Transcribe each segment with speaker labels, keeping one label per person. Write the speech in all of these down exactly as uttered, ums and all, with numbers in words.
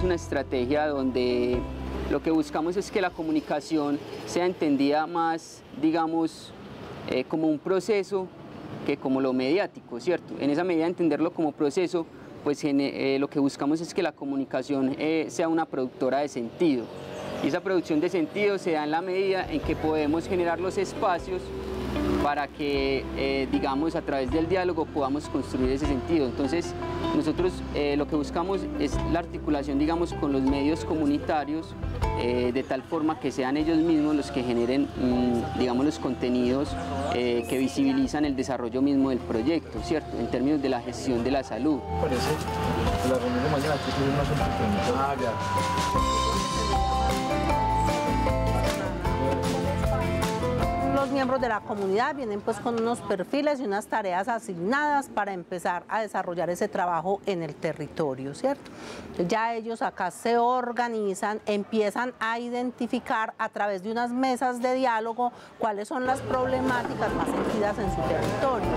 Speaker 1: una estrategia donde lo que buscamos es que la comunicación sea entendida más, digamos, eh, como un proceso que como lo mediático, ¿cierto? En esa medida de entenderlo como proceso, pues eh, lo que buscamos es que la comunicación eh, sea una productora de sentido. Y esa producción de sentido se da en la medida en que podemos generar los espacios para que, eh, digamos, a través del diálogo podamos construir ese sentido. Entonces, nosotros eh, lo que buscamos es la articulación, digamos, con los medios comunitarios, eh, de tal forma que sean ellos mismos los que generen, mmm, digamos, los contenidos eh, que visibilizan el desarrollo mismo del proyecto, ¿cierto? En términos de la gestión de la salud.
Speaker 2: Parece que la reunión de mañana aquí es una sorpresa. Ah, ya.
Speaker 3: Los miembros de la comunidad vienen pues con unos perfiles y unas tareas asignadas para empezar a desarrollar ese trabajo en el territorio, ¿cierto? Ya ellos acá se organizan, empiezan a identificar a través de unas mesas de diálogo cuáles son las problemáticas más sentidas en su territorio.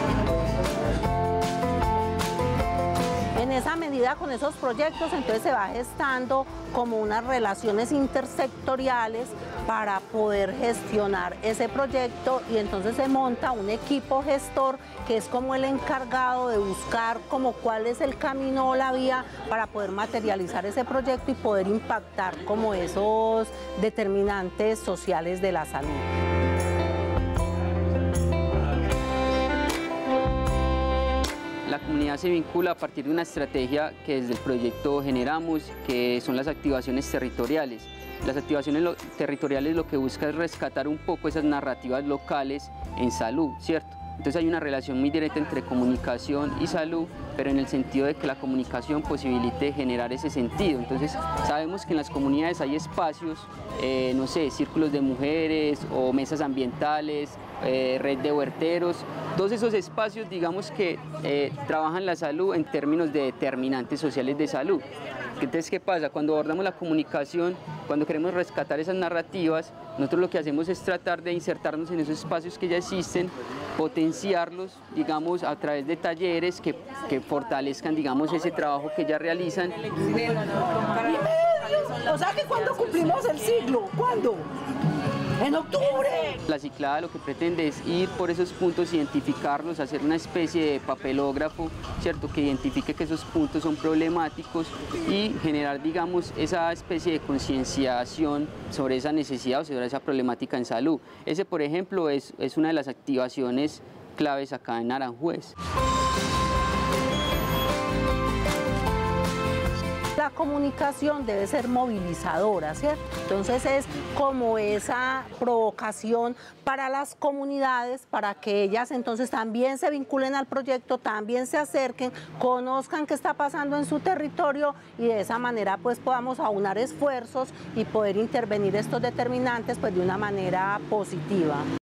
Speaker 3: En esa medida, con esos proyectos, entonces se va gestando como unas relaciones intersectoriales para poder gestionar ese proyecto, y entonces se monta un equipo gestor que es como el encargado de buscar como cuál es el camino o la vía para poder materializar ese proyecto y poder impactar como esos determinantes sociales de la salud.
Speaker 1: La comunidad se vincula a partir de una estrategia que desde el proyecto generamos, que son las activaciones territoriales. Las activaciones lo, territoriales lo que busca es rescatar un poco esas narrativas locales en salud, ¿cierto? Entonces hay una relación muy directa entre comunicación y salud, pero en el sentido de que la comunicación posibilite generar ese sentido. Entonces sabemos que en las comunidades hay espacios, eh, no sé, círculos de mujeres o mesas ambientales, eh, red de huerteros. Todos esos espacios, digamos que eh, trabajan la salud en términos de determinantes sociales de salud. Entonces, ¿qué pasa? Cuando abordamos la comunicación, cuando queremos rescatar esas narrativas, nosotros lo que hacemos es tratar de insertarnos en esos espacios que ya existen, potenciarlos, digamos, a través de talleres que, que fortalezcan, digamos, ese trabajo que ya realizan.
Speaker 4: O sea que cuando cumplimos el siglo, ¿cuándo? ¡En octubre!
Speaker 1: La ciclada lo que pretende es ir por esos puntos, identificarlos, hacer una especie de papelógrafo, ¿cierto?, que identifique que esos puntos son problemáticos y generar, digamos, esa especie de concienciación sobre esa necesidad o sobre esa problemática en salud. Ese, por ejemplo, es, es una de las activaciones claves acá en Aranjuez.
Speaker 3: La comunicación debe ser movilizadora, ¿cierto? Entonces es como esa provocación para las comunidades, para que ellas entonces también se vinculen al proyecto, también se acerquen, conozcan qué está pasando en su territorio y de esa manera pues podamos aunar esfuerzos y poder intervenir estos determinantes pues de una manera positiva.